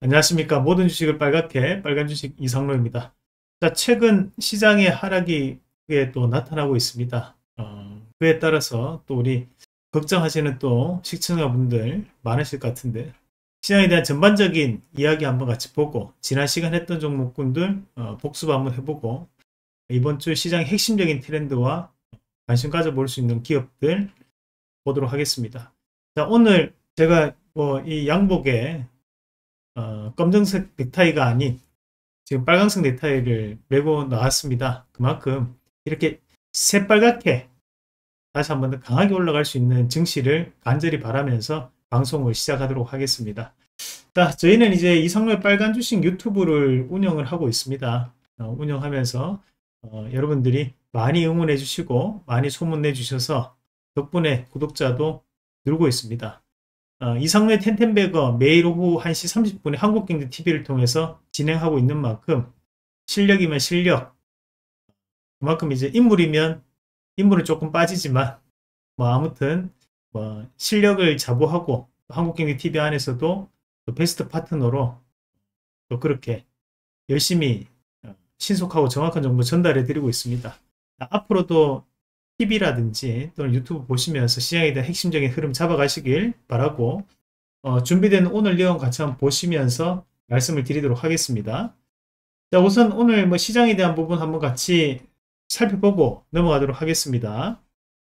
안녕하십니까. 모든 주식을 빨갛게 빨간 주식 이상로입니다. 자, 최근 시장의 하락이 그게 또 나타나고 있습니다. 그에 따라서 또 우리 걱정하시는 또 시청자분들 많으실 것 같은데, 시장에 대한 전반적인 이야기 한번 같이 보고, 지난 시간 했던 종목군들 복습 한번 해보고, 이번 주 시장의 핵심적인 트렌드와 관심 가져볼 수 있는 기업들 보도록 하겠습니다. 자, 오늘 제가 이 양복에 검정색 넥타이가 아닌 지금 빨간색 넥타이를 메고 나왔습니다. 그만큼 이렇게 새빨갛게 다시 한번 더 강하게 올라갈 수 있는 증시를 간절히 바라면서 방송을 시작하도록 하겠습니다. 자, 저희는 이제 이상로의 빨간 주식 유튜브를 운영을 하고 있습니다. 운영하면서 여러분들이 많이 응원해 주시고 많이 소문내 주셔서 덕분에 구독자도 늘고 있습니다. 이상로의 텐텐베거 매일 오후 1시 30분에 한국경제TV를 통해서 진행하고 있는 만큼 실력이면 실력, 그만큼 이제 인물이면 인물은 조금 빠지지만 아무튼 실력을 자부하고 한국경제TV 안에서도 또 베스트 파트너로 또 그렇게 열심히 신속하고 정확한 정보 전달해 드리고 있습니다. 앞으로도 TV라든지 또는 유튜브 보시면서 시장에 대한 핵심적인 흐름 잡아가시길 바라고 준비된 오늘 내용 같이 한번 보시면서 말씀을 드리도록 하겠습니다. 자, 우선 오늘 시장에 대한 부분 한번 같이 살펴보고 넘어가도록 하겠습니다.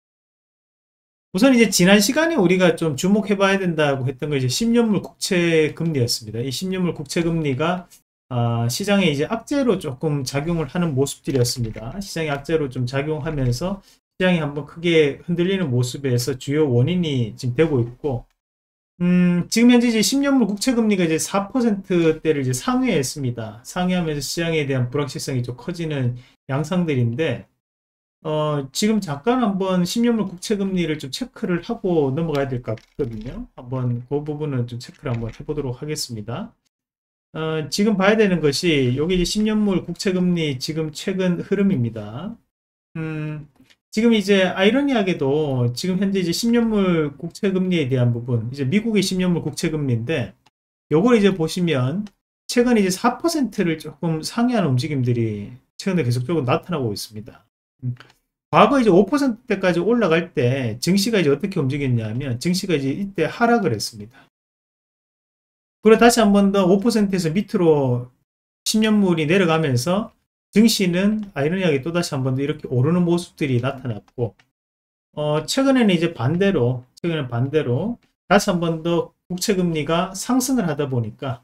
우선 이제 지난 시간에 우리가 좀 주목해 봐야 된다고 했던 거 이제 10년물 국채 금리였습니다. 이 10년물 국채 금리가 시장에 이제 악재로 조금 작용을 하는 모습들이었습니다. 시장이 악재로 좀 작용하면서 시장이 한번 크게 흔들리는 모습에서 주요 원인이 지금 되고 있고, 지금 현재 이제 10년물 국채금리가 이제 4%대를 이제 상회했습니다. 상회하면서 시장에 대한 불확실성이 좀 커지는 양상들인데, 지금 잠깐 한번 10년물 국채금리를 좀 체크를 하고 넘어가야 될 것 같거든요. 한번 그 부분은 좀 체크를 한번 해보도록 하겠습니다. 지금 봐야 되는 것이 여기 이제 10년물 국채금리 지금 최근 흐름입니다. 지금 이제 아이러니하게도 지금 현재 이제 10년물 국채금리에 대한 부분, 이제 미국의 10년물 국채금리인데, 요걸 이제 보시면 최근 이제 4%를 조금 상회하는 움직임들이 최근에 계속적으로 나타나고 있습니다. 과거 이제 5%대까지 올라갈 때 증시가 이제 어떻게 움직였냐면, 증시가 이제 이때 하락을 했습니다. 그리고 다시 한 번 더 5%에서 밑으로 10년물이 내려가면서 증시는 아이러니하게 또다시 한 번 더 이렇게 오르는 모습들이 나타났고, 최근에는 이제 반대로 다시 한 번 더 국채금리가 상승을 하다 보니까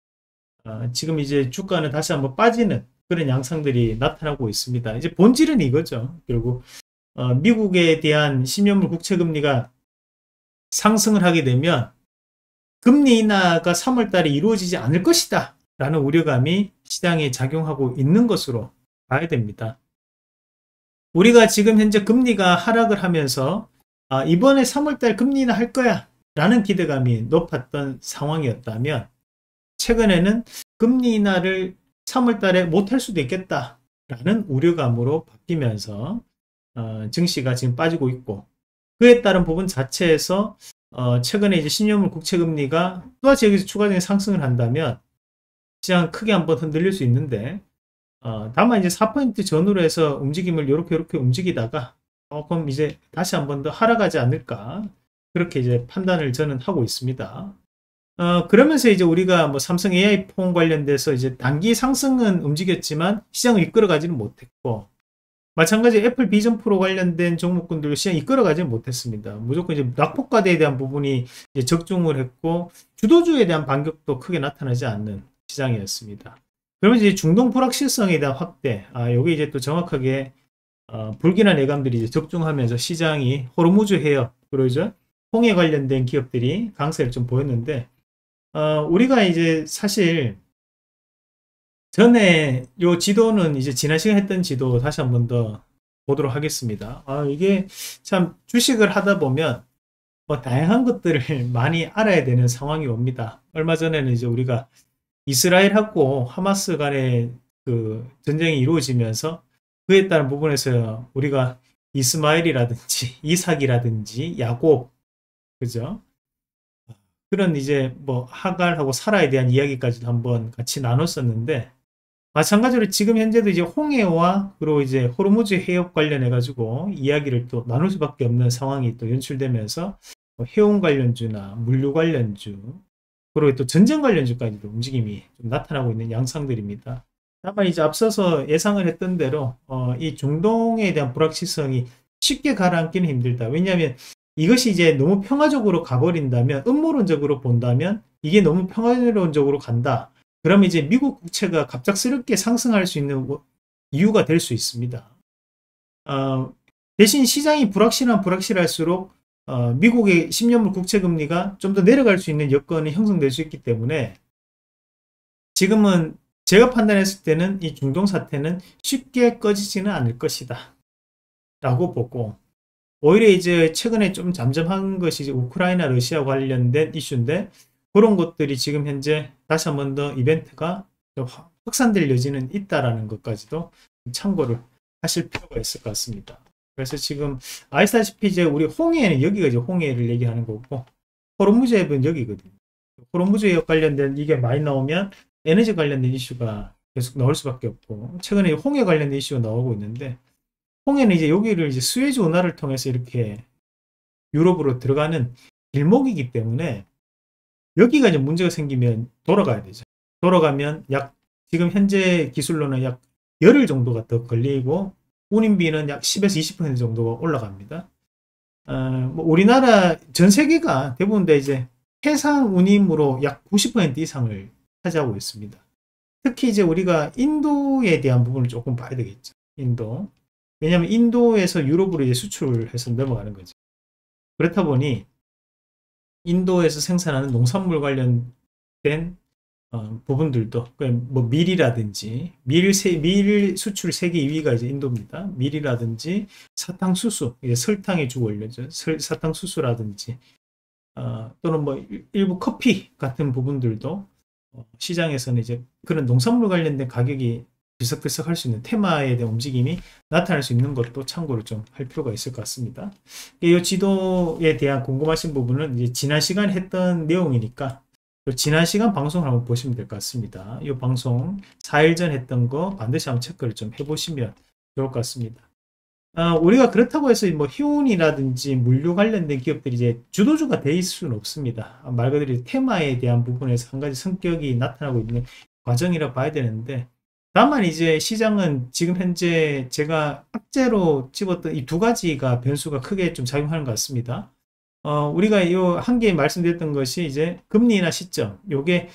지금 이제 주가는 다시 한번 빠지는 그런 양상들이 나타나고 있습니다. 이제 본질은 이거죠. 결국 미국에 대한 10년물 국채금리가 상승을 하게 되면 금리 인하가 3월 달에 이루어지지 않을 것이다 라는 우려감이 시장에 작용하고 있는 것으로 봐야 됩니다. 우리가 지금 현재 금리가 하락을 하면서 이번에 3월달 금리 인하 할 거야 라는 기대감이 높았던 상황이었다면, 최근에는 금리 인하를 3월달에 못할 수도 있겠다 라는 우려감으로 바뀌면서 증시가 지금 빠지고 있고, 그에 따른 부분 자체에서 최근에 이제 10년물 국채금리가 또다시 여기서 추가적인 상승을 한다면 시장 크게 한번 흔들릴 수 있는데, 다만 이제 4% 전후로 해서 움직임을 이렇게 움직이다가 조금 이제 다시 한번 더 하락하지 않을까, 그렇게 이제 판단을 저는 하고 있습니다. 그러면서 이제 우리가 삼성 AI 폰 관련돼서 이제 단기 상승은 움직였지만 시장을 이끌어가지는 못했고, 마찬가지 애플 비전 프로 관련된 종목군들도 시장 이끌어가지는 못했습니다. 무조건 이제 낙폭과대에 대한 부분이 이제 적중을 했고, 주도주에 대한 반격도 크게 나타나지 않는 시장이었습니다. 그러면 이제 중동 불확실성에 대한 확대, 여기 이제 또 정확하게 불길한 예감들이 이제 적중하면서 시장이 호르무즈 해협, 그리고 이제 홍해 관련된 기업들이 강세를 좀 보였는데, 우리가 이제 사실 전에 요 지도는 이제 지난 시간에 했던 지도 다시 한번 더 보도록 하겠습니다. 이게 참 주식을 하다 보면 다양한 것들을 많이 알아야 되는 상황이 옵니다. 얼마 전에는 이제 우리가 이스라엘하고 하마스 간의 그 전쟁이 이루어지면서 그에 따른 부분에서 우리가 이스마엘이라든지 이삭이라든지 야곱, 그죠? 그런 이제 뭐 하갈하고 사라에 대한 이야기까지도 한번 같이 나눴었는데, 마찬가지로 지금 현재도 이제 홍해와 그리고 이제 호르무즈 해협 관련해 가지고 이야기를 또 나눌 수밖에 없는 상황이 또 연출되면서 뭐 해운 관련주나 물류 관련주, 그리고 또 전쟁 관련주까지도 움직임이 좀 나타나고 있는 양상들입니다. 다만 이제 앞서서 예상을 했던 대로 이 중동에 대한 불확실성이 쉽게 가라앉기는 힘들다. 왜냐하면 이것이 이제 너무 평화적으로 가버린다면, 음모론적으로 본다면 이게 너무 평화론적으로 간다. 그러면 이제 미국 국채가 갑작스럽게 상승할 수 있는 이유가 될 수 있습니다. 대신 시장이 불확실할수록 미국의 10년물 국채 금리가 좀 더 내려갈 수 있는 여건이 형성될 수 있기 때문에, 지금은 제가 판단했을 때는 이 중동 사태는 쉽게 꺼지지는 않을 것이다 라고 보고, 오히려 이제 최근에 좀 잠잠한 것이 이제 우크라이나 러시아 관련된 이슈인데, 그런 것들이 지금 현재 다시 한 번 더 이벤트가 확산될 여지는 있다라는 것까지도 참고를 하실 필요가 있을 것 같습니다. 그래서 지금 아시다시피 이제 우리 홍해는 여기가 이제 홍해를 얘기하는 거고, 호르무즈 해협은 여기거든요. 호르무즈 해협 관련된 이게 많이 나오면 에너지 관련된 이슈가 계속 나올 수밖에 없고, 최근에 홍해 관련된 이슈가 나오고 있는데, 홍해는 이제 여기를 이제 수에즈 운하를 통해서 이렇게 유럽으로 들어가는 길목이기 때문에, 여기가 이제 문제가 생기면 돌아가야 되죠. 돌아가면 지금 현재 기술로는 약 열흘 정도가 더 걸리고, 운임비는 약 10에서 20% 정도가 올라갑니다. 뭐 우리나라 전 세계가 대부분 다 이제 해상 운임으로 약 90% 이상을 차지하고 있습니다. 특히 이제 우리가 인도에 대한 부분을 조금 봐야 되겠죠. 인도. 왜냐하면 인도에서 유럽으로 이제 수출을 해서 넘어가는 거죠. 그렇다 보니 인도에서 생산하는 농산물 관련된 부분들도, 뭐 밀이라든지 밀 수출 세계 2위가 이제 인도입니다. 밀이라든지 사탕수수, 이제 설탕의 주 원료죠. 사탕수수라든지 또는 뭐 일부 커피 같은 부분들도 시장에서는 이제 그런 농산물 관련된 가격이 들썩들썩 할 수 있는 테마에 대한 움직임이 나타날 수 있는 것도 참고를 좀 할 필요가 있을 것 같습니다. 이 지도에 대한 궁금하신 부분은 이제 지난 시간에 했던 내용이니까 지난 시간 방송을 한번 보시면 될 것 같습니다. 이 방송 4일 전 했던 거 반드시 한번 체크를 좀 해보시면 좋을 것 같습니다. 우리가 그렇다고 해서 뭐 희운이라든지 물류 관련된 기업들이 이제 주도주가 돼 있을 수는 없습니다. 말 그대로 테마에 대한 부분에서 한 가지 성격이 나타나고 있는 과정이라 봐야 되는데, 다만 이제 시장은 지금 현재 제가 악재로 집었던 이 두 가지가 변수가 크게 좀 작용하는 것 같습니다. 우리가 이 한 개 말씀드렸던 것이 이제 금리나 시점, 요게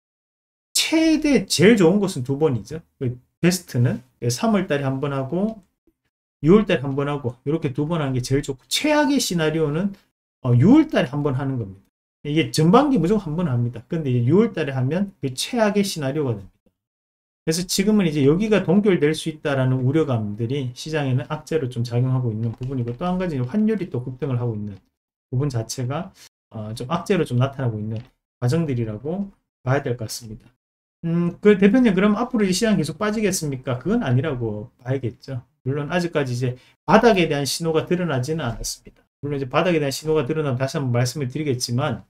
최대 제일 좋은 것은 두 번이죠. 베스트는 3월 달에 한 번 하고 6월 달에 한 번 하고, 이렇게 두 번 하는 게 제일 좋고, 최악의 시나리오는 6월 달에 한 번 하는 겁니다. 이게 전반기 무조건 한 번 합니다. 근데 6월 달에 하면 그게 최악의 시나리오가 됩니다. 그래서 지금은 이제 여기가 동결될 수 있다라는 우려감들이 시장에는 악재로 좀 작용하고 있는 부분이고, 또 한 가지는 환율이 또 급등을 하고 있는 부분 자체가 좀 악재로 좀 나타나고 있는 과정들이라고 봐야 될 것 같습니다. 그 대표님, 그럼 앞으로 이 시장 계속 빠지겠습니까? 그건 아니라고 봐야겠죠. 물론 아직까지 이제 바닥에 대한 신호가 드러나지는 않았습니다. 물론 이제 바닥에 대한 신호가 드러나면 다시 한번 말씀을 드리겠지만,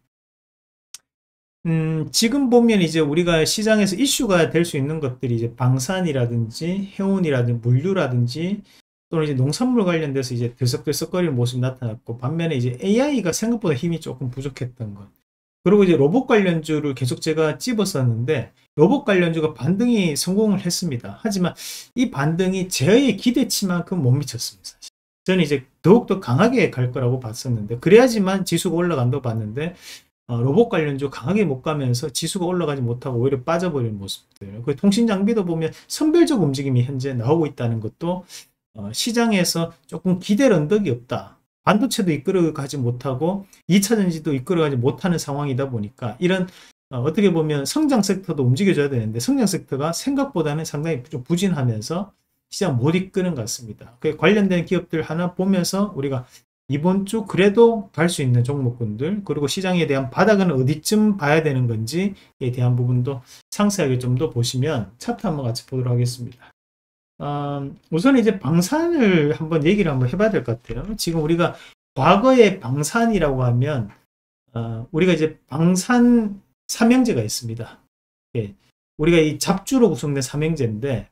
지금 보면 이제 우리가 시장에서 이슈가 될 수 있는 것들이 이제 방산이라든지 해운이라든지 물류라든지 또는 이제 농산물 관련돼서 이제 들썩들썩거리는 모습이 나타났고, 반면에 이제 AI가 생각보다 힘이 조금 부족했던 것. 그리고 이제 로봇 관련주를 계속 제가 찝었었는데, 로봇 관련주가 반등이 성공을 했습니다. 하지만 이 반등이 제 기대치만큼 못 미쳤습니다. 사실. 저는 이제 더욱더 강하게 갈 거라고 봤었는데, 그래야지만 지수가 올라간다고 봤는데, 로봇 관련주 강하게 못 가면서 지수가 올라가지 못하고 오히려 빠져버리는 모습들. 그 통신 장비도 보면 선별적 움직임이 현재 나오고 있다는 것도 시장에서 조금 기댈 언덕이 없다. 반도체도 이끌어가지 못하고 2차전지도 이끌어가지 못하는 상황이다 보니까, 이런 어떻게 보면 성장 섹터도 움직여줘야 되는데 성장 섹터가 생각보다는 상당히 좀 부진하면서 시장 못 이끄는 것 같습니다. 그 관련된 기업들 하나 보면서 우리가 이번 주 그래도 갈 수 있는 종목군들, 그리고 시장에 대한 바닥은 어디쯤 봐야 되는 건지에 대한 부분도 상세하게 좀 더 보시면 차트 한번 같이 보도록 하겠습니다. 우선 이제 방산을 한번 얘기를 한번 해봐야 될 것 같아요. 지금 우리가 과거의 방산이라고 하면 우리가 이제 방산 삼형제가 있습니다. 예, 우리가 이 잡주로 구성된 삼형제인데,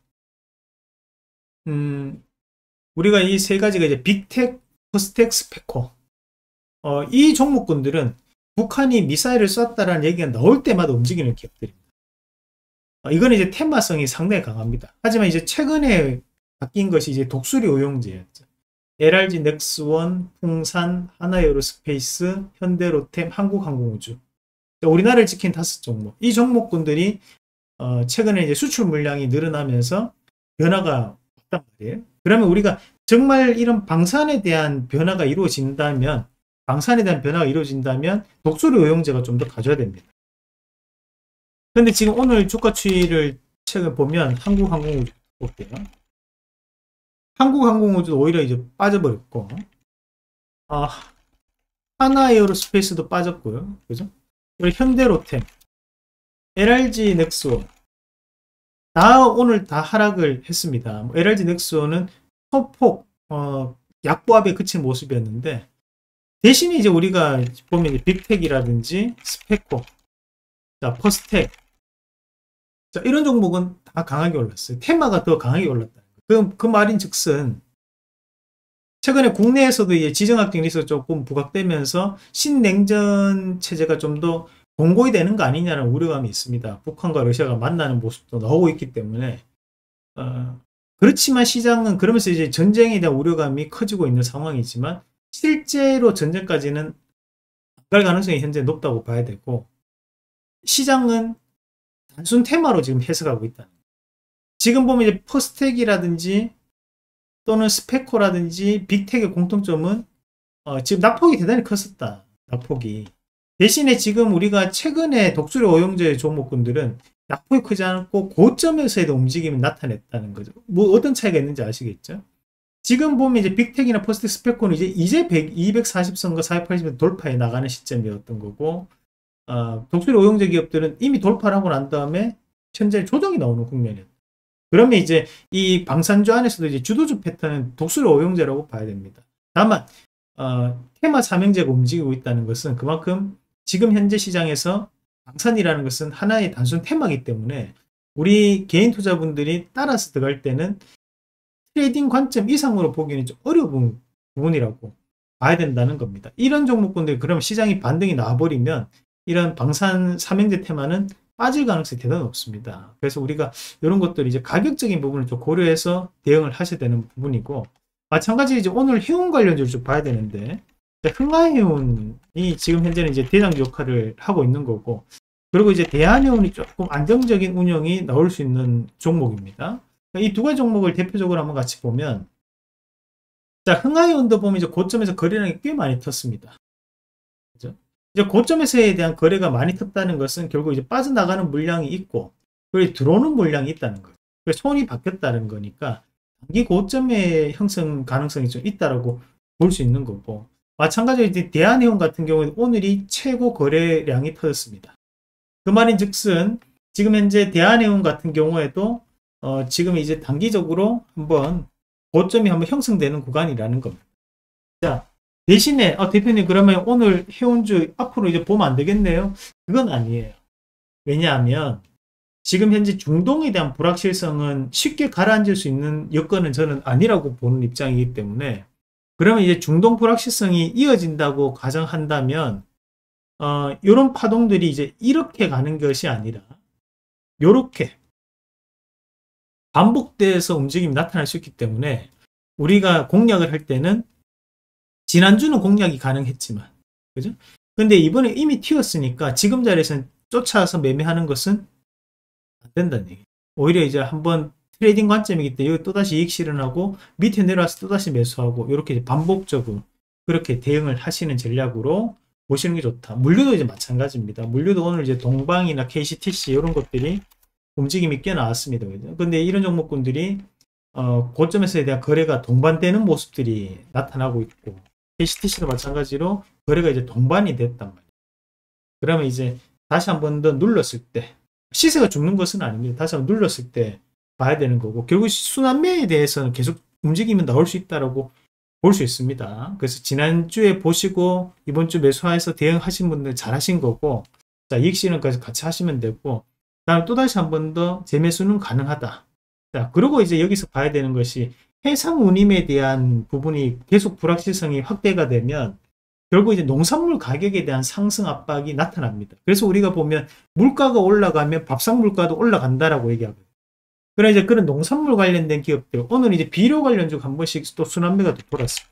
우리가 이 세 가지가 이제 빅텍, 퍼스텍, 스페코. 이 종목군들은 북한이 미사일을 쐈다라는 얘기가 나올 때마다 움직이는 기업들입니다. 이거는 이제 테마성이 상당히 강합니다. 하지만 이제 최근에 바뀐 것이 이제 독수리 오용제였죠. LRG 넥스원, 풍산, 하나에어로스페이스, 현대로템, 한국항공우주. 우리나라를 지킨 5종목. 이 종목군들이 최근에 이제 수출 물량이 늘어나면서 변화가 왔단 말이에요. 그러면 우리가 정말 이런 방산에 대한 변화가 이루어진다면, 독수리 오용제가 좀 더 가져야 됩니다. 근데 지금 오늘 주가 추이를 최근 보면 한국항공우주 볼게요. 한국항공우주도 오히려 이제 빠져버렸고, 하나에어로스페이스도 빠졌고요. 그죠? 그리고 현대로템, LRG 넥스원, 오늘 다 하락을 했습니다. LRG 넥스원은 소폭, 약보합에 그친 모습이었는데, 대신에 이제 우리가 보면 이제 빅텍이라든지 스페코, 자, 퍼스텍, 자, 이런 종목은 다 강하게 올랐어요. 테마가 더 강하게 올랐다. 그 말인 즉슨 최근에 국내에서도 이제 지정학적 리스크가 조금 부각되면서 신냉전 체제가 좀 더 공고히 되는 거 아니냐는 우려감이 있습니다. 북한과 러시아가 만나는 모습도 나오고 있기 때문에 그렇지만 시장은 그러면서 이제 전쟁에 대한 우려감이 커지고 있는 상황이지만 실제로 전쟁까지는 안 갈 가능성이 현재 높다고 봐야 되고, 시장은 단순 테마로 지금 해석하고 있다. 지금 보면 이제 퍼스텍이라든지 또는 스페코라든지 빅텍의 공통점은 지금 낙폭이 대단히 컸었다. 낙폭이. 대신에 지금 우리가 최근에 독수리 오용제 종목군들은 낙폭이 크지 않고 고점에서의 움직임이 나타냈다는 거죠. 뭐 어떤 차이가 있는지 아시겠죠? 지금 보면 이제 빅텍이나 퍼스텍, 스페코는 이제 240선과 480선 돌파해 나가는 시점이었던 거고, 독수리 오용제 기업들은 이미 돌파를 하고 난 다음에 현재 조정이 나오는 국면이었다. 그러면 이제 이 방산주 안에서도 이제 주도주 패턴은 독수리 오용제라고 봐야 됩니다. 다만 테마 삼형제가 움직이고 있다는 것은 그만큼 지금 현재 시장에서 방산이라는 것은 하나의 단순 테마이기 때문에 우리 개인 투자분들이 따라서 들어갈 때는 트레이딩 관점 이상으로 보기에는 좀 어려운 부분이라고 봐야 된다는 겁니다. 이런 종목군들 그러면 시장이 반등이 나와버리면 이런 방산 삼형제 테마는 빠질 가능성이 대단히 높습니다. 그래서 우리가 이런 것들 이제 가격적인 부분을 좀 고려해서 대응을 하셔야 되는 부분이고, 마찬가지로 이제 오늘 해운 관련주를 좀 봐야 되는데, 흥하해운이 지금 현재는 이제 대장주 역할을 하고 있는 거고, 그리고 이제 대한해운이 조금 안정적인 운영이 나올 수 있는 종목입니다. 이 두 가지 종목을 대표적으로 한번 같이 보면, 자, 흥하해운도 보면 이제 고점에서 거래량이 꽤 많이 텄습니다. 그죠? 이제 고점에서에 대한 거래가 많이 텄다는 것은 결국 이제 빠져나가는 물량이 있고, 그리고 들어오는 물량이 있다는 거죠. 손이 바뀌었다는 거니까 단기 고점의 형성 가능성이 좀 있다라고 볼 수 있는 거고, 마찬가지로 이제 대한해운 같은 경우는 오늘이 최고 거래량이 터졌습니다. 그 말인 즉슨 지금 현재 대한해운 같은 경우에도 지금 이제 단기적으로 한번 고점이 한번 형성되는 구간이라는 겁니다. 자, 대신에 대표님 그러면 오늘 해운주 앞으로 이제 보면 안 되겠네요. 그건 아니에요. 왜냐하면 지금 현재 중동에 대한 불확실성은 쉽게 가라앉을 수 있는 여건은 저는 아니라고 보는 입장이기 때문에, 그러면 이제 중동 불확실성이 이어진다고 가정한다면 이런 파동들이 이제 이렇게 가는 것이 아니라 이렇게 반복돼서 움직임이 나타날 수 있기 때문에 우리가 공략을 할 때는 지난주는 공략이 가능했지만, 그죠? 근데 이번에 이미 튀었으니까 지금 자리에서는 쫓아서 매매하는 것은 안 된다는 얘기예요. 오히려 이제 한번 트레이딩 관점이기 때문에 여기 또다시 이익 실현하고 밑에 내려와서 또다시 매수하고 이렇게 반복적으로 그렇게 대응을 하시는 전략으로 보시는 게 좋다. 물류도 이제 마찬가지입니다. 물류도 오늘 이제 동방이나 KCTC 이런 것들이 움직임이 꽤 나왔습니다. 그죠? 근데 이런 종목군들이 고점에서에 대한 거래가 동반되는 모습들이 나타나고 있고, KCTC도 마찬가지로 거래가 이제 동반이 됐단 말이에요. 그러면 이제 다시 한 번 더 눌렀을 때, 시세가 죽는 것은 아닙니다. 다시 한번 눌렀을 때 봐야 되는 거고, 결국 순환매에 대해서는 계속 움직이면 나올 수 있다라고 볼 수 있습니다. 그래서 지난주에 보시고 이번 주 매수해서 대응하신 분들 잘하신 거고, 자, 이익 실현까지 같이 하시면 되고, 다음 또다시 한 번 더 재매수는 가능하다. 자, 그리고 이제 여기서 봐야 되는 것이 해상 운임에 대한 부분이 계속 불확실성이 확대가 되면 결국 이제 농산물 가격에 대한 상승 압박이 나타납니다. 그래서 우리가 보면 물가가 올라가면 밥상 물가도 올라간다라고 얘기하거든요. 그래 이제 그런 농산물 관련된 기업들, 오늘 이제 비료 관련주 한 번씩 또 순환매가 또 돌았습니다.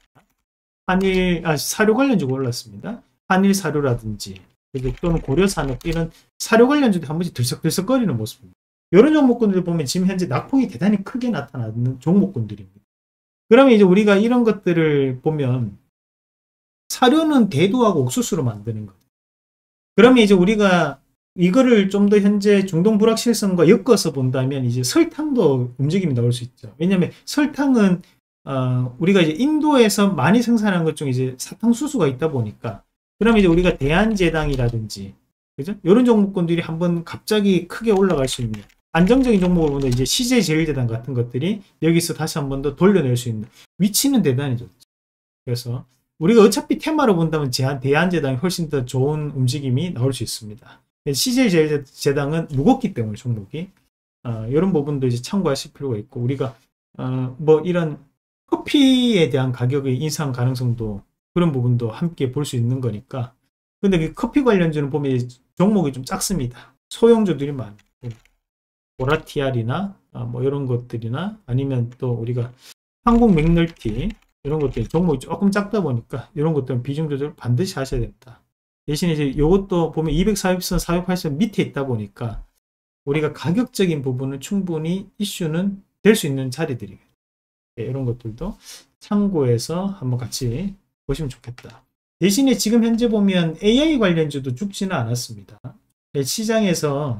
사료 관련주가 올랐습니다. 한일 사료라든지 또는 고려산업 이런 사료 관련주도 한 번씩 들썩들썩거리는 모습입니다. 이런 종목군들 보면 지금 현재 낙폭이 대단히 크게 나타나는 종목군들입니다. 그러면 이제 우리가 이런 것들을 보면 사료는 대두하고 옥수수로 만드는 거예요. 그러면 이제 우리가 이거를 좀 더 현재 중동 불확실성과 엮어서 본다면 이제 설탕도 움직임이 나올 수 있죠. 왜냐하면 설탕은 우리가 이제 인도에서 많이 생산하는 것 중에 이제 사탕수수가 있다 보니까, 그러면 이제 우리가 대한제당이라든지 그죠? 이런 종목군들이 한번 갑자기 크게 올라갈 수 있는 안정적인 종목을 보면 이제 CJ제일제당 같은 것들이 여기서 다시 한번 더 돌려낼 수 있는 위치는 대단히 좋죠. 그래서 우리가 어차피 테마로 본다면 대한제당이 훨씬 더 좋은 움직임이 나올 수 있습니다. CJ제당은 무겁기 때문에 종목이 이런 부분도 이제 참고하실 필요가 있고, 우리가 뭐 이런 커피에 대한 가격의 인상 가능성도 그런 부분도 함께 볼 수 있는 거니까. 근데 그 커피 관련주는 보면 종목이 좀 작습니다. 소형주들이 많아요. 보라티알이나 뭐 이런 것들이나 아니면 또 우리가 한국 맥널티 이런 것들이 종목이 조금 작다 보니까 이런 것들은 비중 조절 반드시 하셔야 됩니다. 대신에 이제 이것도 보면 240선, 480선 밑에 있다 보니까 우리가 가격적인 부분은 충분히 이슈는 될 수 있는 자리들이에요. 이런 것들도 참고해서 한번 같이 보시면 좋겠다. 대신에 지금 현재 보면 AI 관련주도 죽지는 않았습니다. 시장에서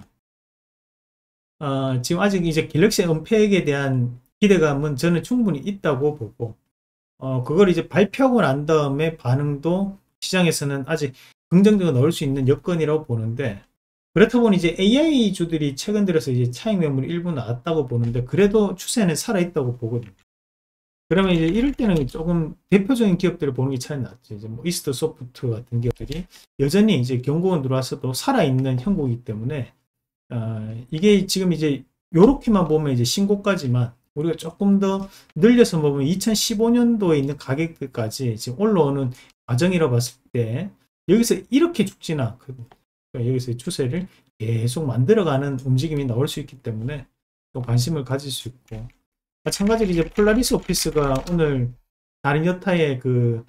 지금 아직 이제 갤럭시 언팩에 대한 기대감은 저는 충분히 있다고 보고, 그걸 이제 발표하고 난 다음에 반응도 시장에서는 아직 긍정적으로 넣을 수 있는 여건이라고 보는데, 그렇다 보니 이제 AI 주들이 최근 들어서 이제 차익 매물이 일부 나왔다고 보는데, 그래도 추세는 살아있다고 보거든요. 그러면 이제 이럴 때는 조금 대표적인 기업들을 보는 게 차이 났죠. 이제 뭐 이스트 소프트 같은 기업들이 여전히 이제 경고원 들어와서도 살아있는 형국이기 때문에, 이게 지금 이제 요렇게만 보면 이제 신고가지만 우리가 조금 더 늘려서 보면 2015년도에 있는 가격들까지 지금 올라오는 과정이라고 봤을 때 여기서 이렇게 죽지는 않거든요. 그러니까 여기서 추세를 계속 만들어가는 움직임이 나올 수 있기 때문에 또 관심을 가질 수 있고, 마찬가지로 이제 폴라리스 오피스가 오늘 다른 여타의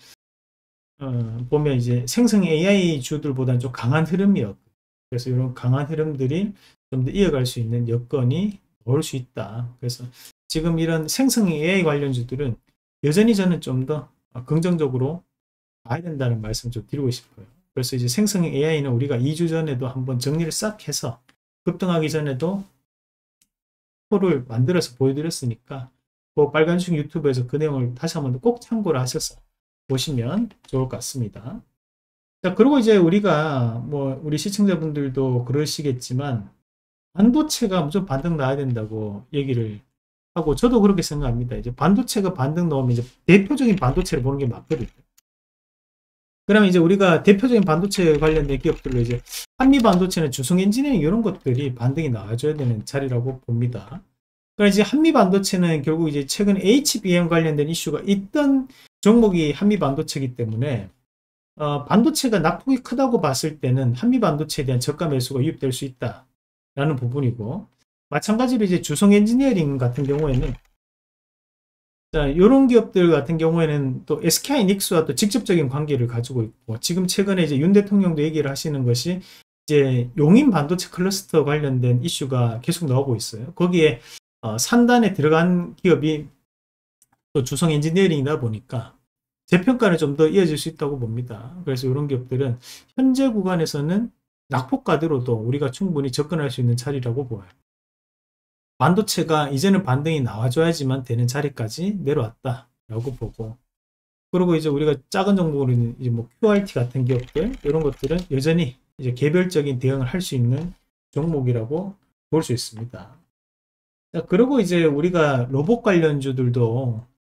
보면 이제 생성 AI 주들보다는 좀 강한 흐름이었고, 그래서 이런 강한 흐름들이 좀 더 이어갈 수 있는 여건이 올 수 있다. 그래서 지금 이런 생성 AI 관련주들은 여전히 저는 좀 더 긍정적으로 봐야 된다는 말씀 좀 드리고 싶어요. 그래서 이제 생성 AI는 우리가 2주 전에도 한번 정리를 싹 해서 급등하기 전에도 표를 만들어서 보여드렸으니까 그 빨간식 유튜브에서 그 내용을 다시 한번 꼭 참고를 하셔서 보시면 좋을 것 같습니다. 자, 그리고 이제 우리가 뭐 우리 시청자분들도 그러시겠지만 반도체가 무조건 반등 나야 된다고 얘기를 하고, 저도 그렇게 생각합니다. 이제 반도체가 반등 나오면 이제 대표적인 반도체를 보는 게 맞거든요. 그러면 이제 우리가 대표적인 반도체 관련된 기업들로 이제 한미 반도체는 주성 엔지니어링 이런 것들이 반등이 나와줘야 되는 자리라고 봅니다. 그러니까 이제 한미 반도체는 결국 이제 최근 HBM 관련된 이슈가 있던 종목이 한미 반도체이기 때문에 반도체가 낙폭이 크다고 봤을 때는 한미 반도체에 대한 저가 매수가 유입될 수 있다라는 부분이고, 마찬가지로 이제 주성 엔지니어링 같은 경우에는 자, 이런 기업들 같은 경우에는 또 SK하이닉스와 또 직접적인 관계를 가지고 있고, 지금 최근에 이제 윤 대통령도 얘기를 하시는 것이 이제 용인 반도체 클러스터 관련된 이슈가 계속 나오고 있어요. 거기에 산단에 들어간 기업이 또 주성 엔지니어링이다 보니까 재평가는 좀 더 이어질 수 있다고 봅니다. 그래서 이런 기업들은 현재 구간에서는 낙폭가대로도 우리가 충분히 접근할 수 있는 자리라고 보여요. 반도체가 이제는 반등이 나와줘야지만 되는 자리까지 내려왔다라고 보고, 그리고 이제 우리가 작은 종목으로는 이제 뭐 QRT 같은 기업들 이런 것들은 여전히 이제 개별적인 대응을 할 수 있는 종목이라고 볼 수 있습니다. 자, 그리고 이제 우리가 로봇 관련주들도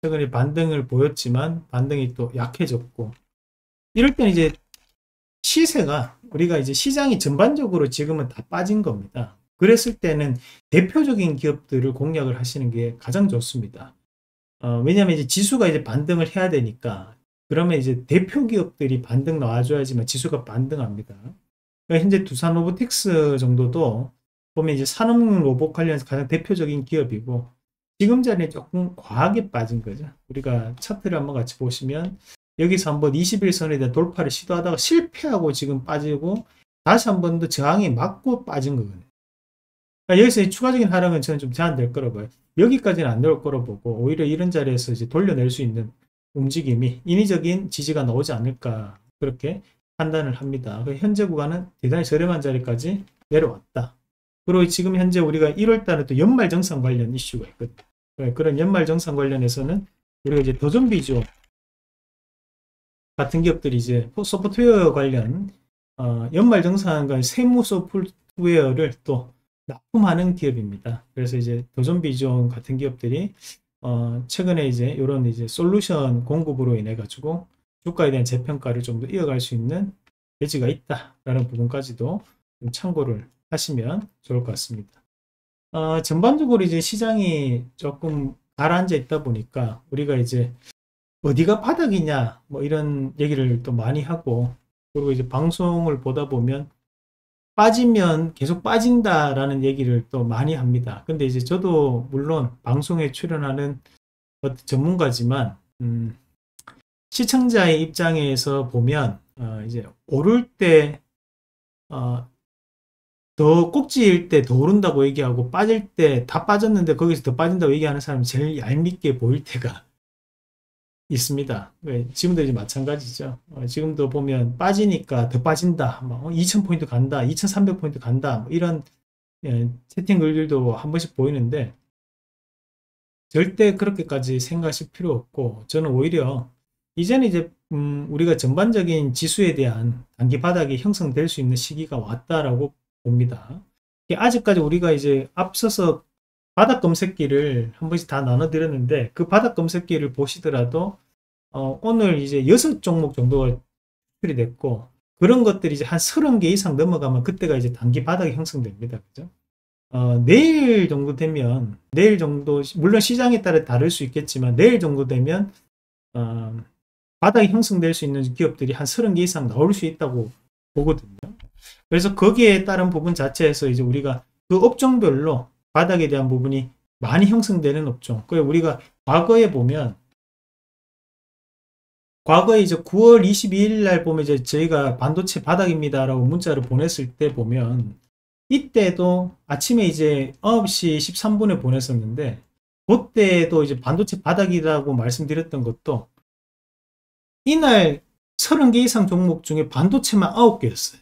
최근에 반등을 보였지만 반등이 또 약해졌고, 이럴 때는 이제 시세가 우리가 이제 시장이 전반적으로 지금은 다 빠진 겁니다. 그랬을 때는 대표적인 기업들을 공략을 하시는 게 가장 좋습니다. 왜냐하면 이제 지수가 이제 반등을 해야 되니까, 그러면 이제 대표 기업들이 반등 나와줘야지만 지수가 반등합니다. 그러니까 현재 두산 로보틱스 정도도 보면 이제 산업 로봇 관련해서 가장 대표적인 기업이고, 지금 자리에 조금 과하게 빠진 거죠. 우리가 차트를 한번 같이 보시면 여기서 한번 21선에 대한 돌파를 시도하다가 실패하고 지금 빠지고, 다시 한 번 더 저항에 맞고 빠진 거거든요. 그러니까 여기서 추가적인 하락은 저는 좀 제한될 거라고 봐요. 여기까지는 안 나올 거라고 보고, 오히려 이런 자리에서 이제 돌려낼 수 있는 움직임이, 인위적인 지지가 나오지 않을까, 그렇게 판단을 합니다. 현재 구간은 대단히 저렴한 자리까지 내려왔다. 그리고 지금 현재 우리가 1월 달에 또 연말정산 관련 이슈가 있거든요. 그런 연말정산 관련해서는 우리가 이제 더존비주 같은 기업들이 이제 소프트웨어 관련 연말정산과 세무 소프트웨어를 또 납품하는 기업입니다. 그래서 이제 더존비전 같은 기업들이 최근에 이제 이런 이제 솔루션 공급으로 인해 가지고 주가에 대한 재평가를 좀 더 이어갈 수 있는 여지가 있다라는 부분까지도 좀 참고를 하시면 좋을 것 같습니다. 전반적으로 이제 시장이 조금 가라앉아 있다 보니까 우리가 이제 어디가 바닥이냐 뭐 이런 얘기를 또 많이 하고, 그리고 이제 방송을 보다 보면 빠지면 계속 빠진다라는 얘기를 또 많이 합니다. 근데 이제 저도 물론 방송에 출연하는 전문가지만 시청자의 입장에서 보면 이제 오를 때 더 꼭지일 때 더 오른다고 얘기하고, 빠질 때 다 빠졌는데 거기서 더 빠진다고 얘기하는 사람이 제일 얄밉게 보일 때가 있습니다. 지금도 이제 마찬가지죠. 지금도 보면 빠지니까 더 빠진다, 2000포인트 간다, 2300포인트 간다, 뭐 이런 채팅 글들도 한 번씩 보이는데, 절대 그렇게까지 생각하실 필요 없고, 저는 오히려 이제는 이제 우리가 전반적인 지수에 대한 단기 바닥이 형성될 수 있는 시기가 왔다라고 봅니다. 아직까지 우리가 이제 앞서서 바닥 검색기를 한 번씩 다 나눠드렸는데, 그 바닥 검색기를 보시더라도 오늘 이제 6종목 정도가 출이 됐고, 그런 것들이 이제 한 30개 이상 넘어가면 그때가 이제 단기 바닥이 형성됩니다. 그죠? 내일 정도 되면, 내일 정도, 물론 시장에 따라 다를 수 있겠지만, 내일 정도 되면 바닥이 형성될 수 있는 기업들이 한 30개 이상 나올 수 있다고 보거든요. 그래서 거기에 따른 부분 자체에서 이제 우리가 그 업종별로 바닥에 대한 부분이 많이 형성되는 업종, 그리고 우리가 과거에 보면, 과거에 이제 9월 22일 날 보면 이제 저희가 반도체 바닥입니다 라고 문자를 보냈을 때 보면, 이때도 아침에 이제 9시 13분에 보냈었는데, 그때도 이제 반도체 바닥이라고 말씀드렸던 것도 이날 30개 이상 종목 중에 반도체만 9개였어요.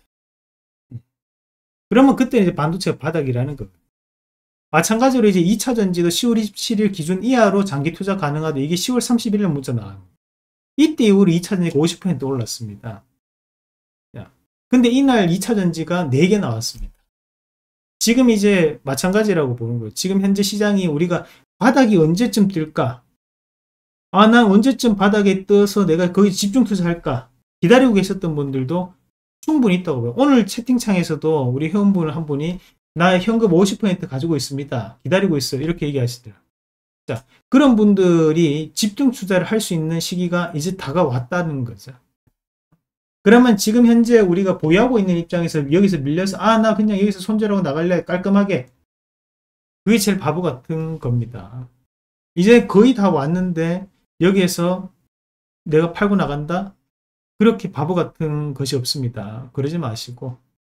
그러면 그때 이제 반도체가 바닥이라는 거예요. 마찬가지로 이제 2차전지도 10월 27일 기준 이하로 장기 투자 가능하다. 이게 10월 31일 문자 나와요. 이때 이후로 2차전지가 50% 올랐습니다. 근데 이날 2차전지가 4개 나왔습니다. 지금 이제 마찬가지라고 보는 거예요. 지금 현재 시장이 우리가 바닥이 언제쯤 뜰까? 난 언제쯤 바닥에 떠서 내가 거기 집중 투자할까? 기다리고 계셨던 분들도 충분히 있다고 봐요. 오늘 채팅창에서도 우리 회원분 한 분이 나 현금 50% 가지고 있습니다. 기다리고 있어요. 이렇게 얘기하시더라고요. 자, 그런 분들이 집중 투자를 할 수 있는 시기가 이제 다가왔다는 거죠. 그러면 지금 현재 우리가 보유하고 있는 입장에서 여기서 밀려서 나 그냥 여기서 손절하고 나갈래 깔끔하게, 그게 제일 바보 같은 겁니다. 이제 거의 다 왔는데 여기에서 내가 팔고 나간다? 그렇게 바보 같은 것이 없습니다. 그러지 마시고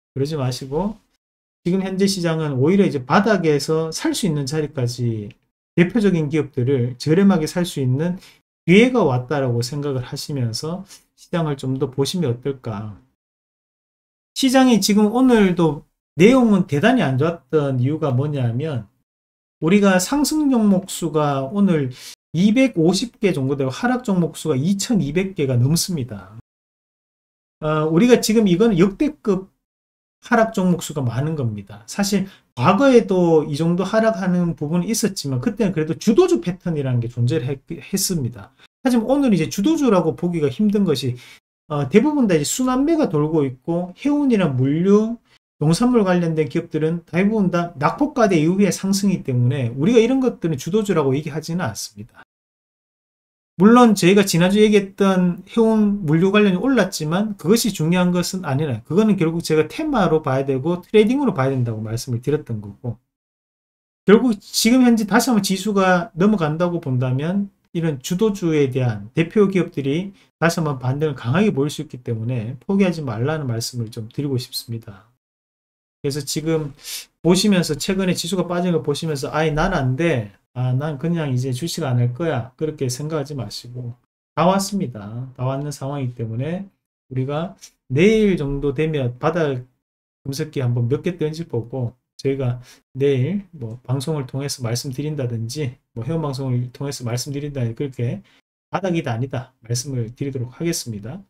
지금 현재 시장은 오히려 이제 바닥에서 살 수 있는 자리까지 대표적인 기업들을 저렴하게 살 수 있는 기회가 왔다라고 생각을 하시면서 시장을 좀 더 보시면 어떨까. 시장이 지금 오늘도 내용은 대단히 안 좋았던 이유가 뭐냐면, 우리가 상승 종목 수가 오늘 250개 정도 되고 하락 종목 수가 2200개가 넘습니다. 우리가 지금 이건 역대급 하락 종목 수가 많은 겁니다. 사실 과거에도 이 정도 하락하는 부분이 있었지만 그때는 그래도 주도주 패턴이라는 게 존재를 했습니다. 하지만 오늘 이제 주도주라고 보기가 힘든 것이 대부분 다 이제 순환매가 돌고 있고 해운이나 물류, 농산물 관련된 기업들은 대부분 다 낙폭과대 이후에 상승이기 때문에 우리가 이런 것들은 주도주라고 얘기하지는 않습니다. 물론 저희가 지난주 얘기했던 해운 물류 관련이 올랐지만 그것이 중요한 것은 아니라 그거는 결국 제가 테마로 봐야 되고 트레이딩으로 봐야 된다고 말씀을 드렸던 거고, 결국 지금 현재 다시 한번 지수가 넘어간다고 본다면 이런 주도주에 대한 대표 기업들이 다시 한번 반등을 강하게 보일 수 있기 때문에 포기하지 말라는 말씀을 좀 드리고 싶습니다. 그래서 지금 보시면서 최근에 지수가 빠진 걸 보시면서 아예 난 안 돼, 난 그냥 이제 주식 안 할 거야, 그렇게 생각하지 마시고 다 왔습니다. 다 왔는 상황이기 때문에 우리가 내일 정도 되면 바닥 금속기 한번 몇 개 뜬지 보고 저희가 내일 뭐 방송을 통해서 말씀드린다든지 뭐 회원 방송을 통해서 말씀드린다든지 그렇게 바닥이다 아니다 말씀을 드리도록 하겠습니다.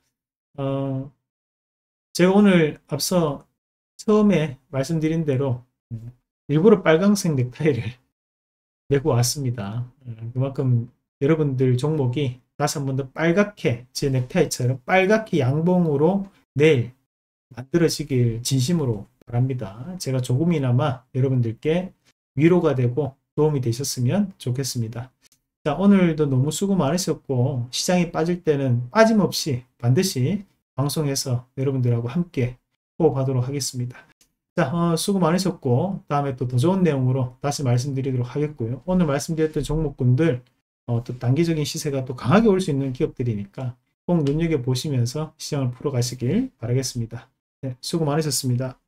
제가 오늘 앞서 처음에 말씀드린 대로 일부러 빨강색 넥타이를 메고 왔습니다. 그만큼 여러분들 종목이 다시 한 번 더 빨갛게 제 넥타이처럼 빨갛게 양봉으로 내일 만들어지길 진심으로 바랍니다. 제가 조금이나마 여러분들께 위로가 되고 도움이 되셨으면 좋겠습니다. 자, 오늘도 너무 수고 많으셨고 시장이 빠질 때는 빠짐없이 반드시 방송에서 여러분들하고 함께 호흡하도록 하겠습니다. 자, 수고 많으셨고 다음에 또 더 좋은 내용으로 다시 말씀드리도록 하겠고요. 오늘 말씀드렸던 종목군들 또 단기적인 시세가 또 강하게 올 수 있는 기업들이니까 꼭 눈여겨보시면서 시장을 풀어가시길 바라겠습니다. 네, 수고 많으셨습니다.